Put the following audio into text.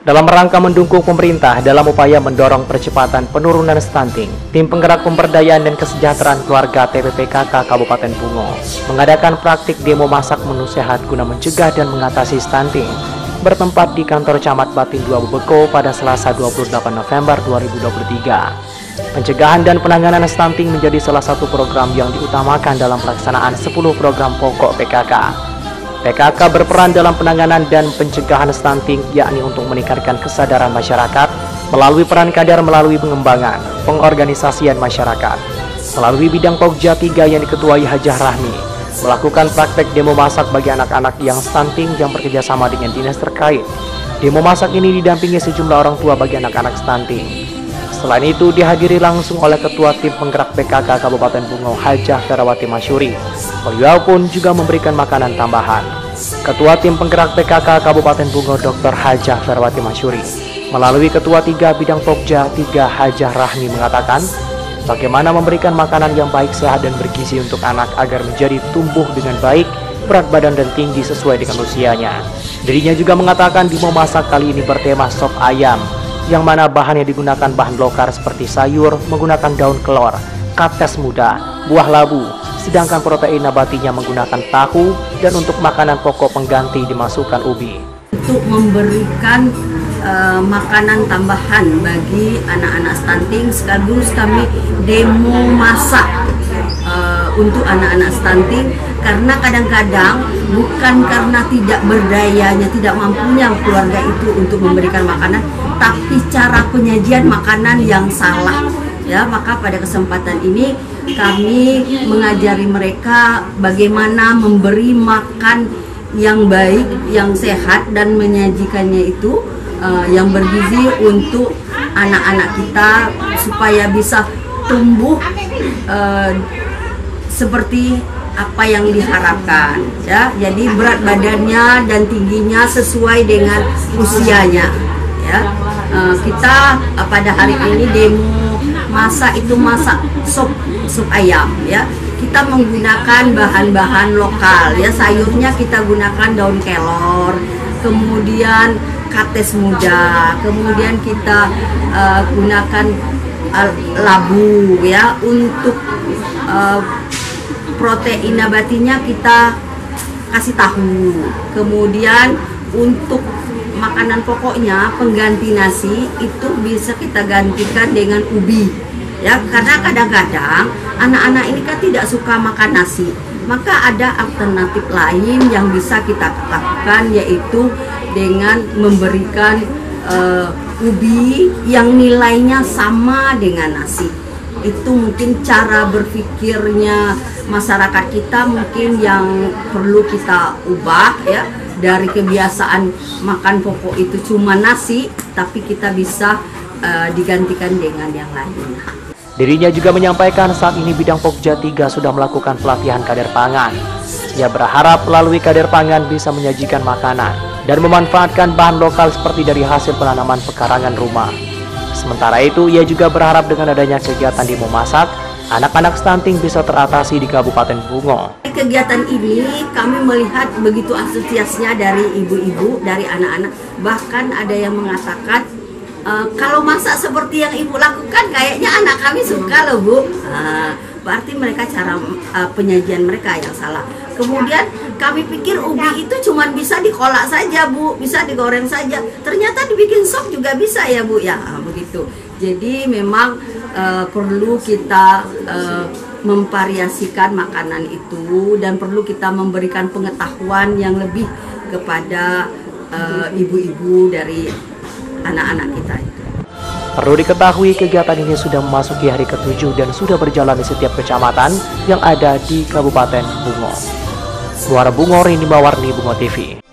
Dalam rangka mendukung pemerintah dalam upaya mendorong percepatan penurunan stunting, Tim Penggerak Pemberdayaan dan Kesejahteraan Keluarga TPPKK Kabupaten Bungo mengadakan praktik demo masak menu sehat guna mencegah dan mengatasi stunting bertempat di kantor Camat Batin 2 Bebeko pada Selasa 28 November 2023. Pencegahan dan penanganan stunting menjadi salah satu program yang diutamakan dalam pelaksanaan 10 program pokok PKK. PKK berperan dalam penanganan dan pencegahan stunting, yakni untuk meningkatkan kesadaran masyarakat melalui peran kader melalui pengembangan pengorganisasian masyarakat. Melalui bidang Pokja 3 yang diketuai Hajah Rahmi, melakukan praktek demo masak bagi anak-anak yang stunting yang bekerjasama dengan dinas terkait. Demo masak ini didampingi sejumlah orang tua bagi anak-anak stunting. Selain itu dihadiri langsung oleh Ketua Tim Penggerak PKK Kabupaten Bungo Hajah Ferawati Masyuri. Beliau pun juga memberikan makanan tambahan. Ketua Tim Penggerak PKK Kabupaten Bungo Dr. Hajah Ferawati Masyuri melalui Ketua 3 Bidang Pokja 3 Hajah Rahmi mengatakan bagaimana memberikan makanan yang baik, sehat dan bergizi untuk anak agar menjadi tumbuh dengan baik, berat badan dan tinggi sesuai dengan usianya. Dirinya juga mengatakan demo masak kali ini bertema sop ayam, yang mana bahan yang digunakan bahan lokal seperti sayur menggunakan daun kelor, kates muda, buah labu, sedangkan protein nabatinya menggunakan tahu, dan untuk makanan pokok pengganti dimasukkan ubi. Untuk memberikan makanan tambahan bagi anak-anak stunting, sekaligus kami demo masak untuk anak-anak stunting, karena kadang-kadang bukan karena tidak berdayanya, tidak mampunya keluarga itu untuk memberikan makanan, tapi cara penyajian makanan yang salah. Ya, maka pada kesempatan ini kami mengajari mereka bagaimana memberi makan yang baik, yang sehat, dan menyajikannya itu yang bergizi untuk anak-anak kita supaya bisa tumbuh seperti apa yang diharapkan, ya. Jadi berat badannya dan tingginya sesuai dengan usianya, ya. Kita pada hari ini demo masak itu masak sup ayam, ya. Kita menggunakan bahan-bahan lokal, ya. Sayurnya kita gunakan daun kelor, kemudian kates muda, kemudian kita gunakan labu, ya. Untuk protein nabatinya kita kasih tahu. Kemudian untuk makanan pokoknya pengganti nasi itu bisa kita gantikan dengan ubi, ya, karena kadang-kadang anak-anak ini kan tidak suka makan nasi, maka ada alternatif lain yang bisa kita lakukan, yaitu dengan memberikan ubi yang nilainya sama dengan nasi. Itu mungkin cara berpikirnya masyarakat kita mungkin yang perlu kita ubah, ya, dari kebiasaan makan pokok itu cuma nasi, tapi kita bisa digantikan dengan yang lain. Dirinya juga menyampaikan saat ini Bidang Pokja 3 sudah melakukan pelatihan kader pangan. Ia berharap melalui kader pangan bisa menyajikan makanan dan memanfaatkan bahan lokal seperti dari hasil penanaman pekarangan rumah. Sementara itu, ia juga berharap dengan adanya kegiatan demo masak, anak-anak stunting bisa teratasi di Kabupaten Bungo. Kegiatan ini kami melihat begitu antusiasnya dari ibu-ibu, dari anak-anak. Bahkan ada yang mengatakan, kalau masak seperti yang ibu lakukan, kayaknya anak kami suka loh, Bu. Berarti mereka cara penyajian mereka yang salah. Kemudian kami pikir ubi itu cuma bisa dikolak saja, Bu, bisa digoreng saja. Ternyata dibikin sop juga bisa ya, Bu, ya, begitu. Jadi memang perlu kita memvariasikan makanan itu, dan perlu kita memberikan pengetahuan yang lebih kepada ibu-ibu dari anak-anak kita itu. Perlu diketahui kegiatan ini sudah memasuki hari ke-7 dan sudah berjalan di setiap kecamatan yang ada di Kabupaten Bungo. Muara Bungo, Rini Mawarni, Bungo TV.